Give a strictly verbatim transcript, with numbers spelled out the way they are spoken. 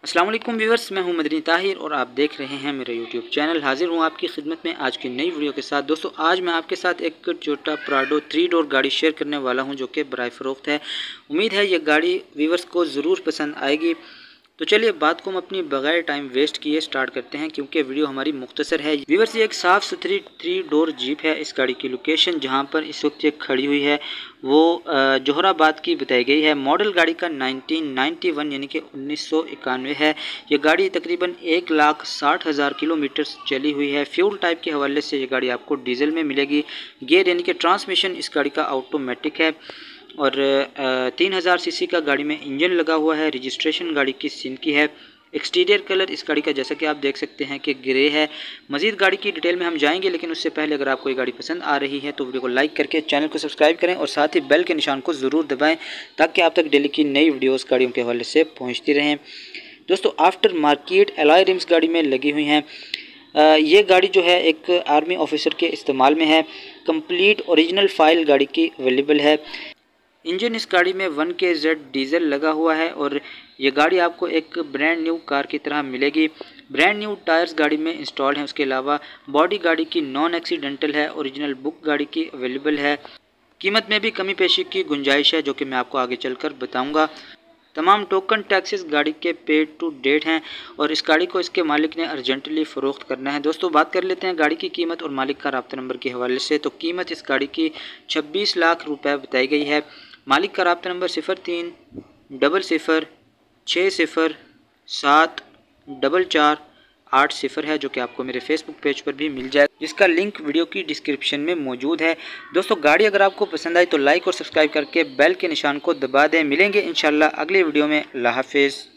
अस्सलाम वालेकुम व्यूअर्स, मैं हूं मदनी ताहिर और आप देख रहे हैं मेरा यूट्यूब चैनल। हाजिर हूं आपकी खिदमत में आज की नई वीडियो के साथ। दोस्तों, आज मैं आपके साथ एक टोयोटा प्राडो थ्री डोर गाड़ी शेयर करने वाला हूं जो कि बराए फ़रोख्त है। उम्मीद है ये गाड़ी व्यूअर्स को ज़रूर पसंद आएगी। तो चलिए बात को हम अपनी बगैर टाइम वेस्ट किए स्टार्ट करते हैं, क्योंकि वीडियो हमारी मुख्तसर है। व्यूअर्स, ये एक साफ़ सुथरी थ्री डोर जीप है। इस गाड़ी की लोकेशन जहां पर इस वक्त ये खड़ी हुई है वो जोहराबाद की बताई गई है। मॉडल गाड़ी का नाइनटीन नाइन्टी वन यानी कि उन्नीस सौ इक्यानवे है। ये गाड़ी तकरीबन एक लाख साठ हज़ार किलोमीटर चली हुई है। फ्यूल टाइप के हवाले से ये गाड़ी आपको डीजल में मिलेगी। गियर यानी कि ट्रांसमिशन इस गाड़ी का ऑटोमेटिक है और तीन हज़ार सीसी का गाड़ी में इंजन लगा हुआ है। रजिस्ट्रेशन गाड़ी की सिंध की है। एक्सटीरियर कलर इस गाड़ी का जैसा कि आप देख सकते हैं कि ग्रे है। मज़ीद गाड़ी की डिटेल में हम जाएंगे, लेकिन उससे पहले अगर आपको ये गाड़ी पसंद आ रही है तो वीडियो को लाइक करके चैनल को सब्सक्राइब करें और साथ ही बेल के निशान को ज़रूर दबाएं ताकि आप तक डेली की नई वीडियोज़ गाड़ियों के हवाले से पहुँचती रहें। दोस्तों, आफ्टर मार्केट एलॉय रिम्स गाड़ी में लगी हुई हैं। ये गाड़ी जो है एक आर्मी ऑफिसर के इस्तेमाल में है। कंप्लीट ओरिजिनल फाइल गाड़ी की अवेलेबल है। इंजन इस गाड़ी में वन के जेड डीजल लगा हुआ है और ये गाड़ी आपको एक ब्रांड न्यू कार की तरह मिलेगी। ब्रांड न्यू टायर्स गाड़ी में इंस्टॉल्ड हैं। उसके अलावा बॉडी गाड़ी की नॉन एक्सीडेंटल है। ओरिजिनल बुक गाड़ी की अवेलेबल है। कीमत में भी कमी पेशी की गुंजाइश है, जो कि मैं आपको आगे चलकर बताऊंगा। तमाम टोकन टैक्सेस गाड़ी के पेड टू डेट हैं और इस गाड़ी को इसके मालिक ने अर्जेंटली फ़रोख्त करना है। दोस्तों, बात कर लेते हैं गाड़ी की कीमत और मालिक का राब्ता नंबर के हवाले से। तो कीमत इस गाड़ी की छब्बीस लाख रुपए बताई गई है। मालिक का राब्ता नंबर सिफर तीन डबल सिफर छः सिफर सात डबल चार आठ सिफर है, जो कि आपको मेरे फेसबुक पेज पर भी मिल जाएगा, जिसका लिंक वीडियो की डिस्क्रिप्शन में मौजूद है। दोस्तों, गाड़ी अगर आपको पसंद आई तो लाइक और सब्सक्राइब करके बेल के निशान को दबा दें। मिलेंगे इंशाल्लाह अगले वीडियो में। अल्लाह हाफिज़।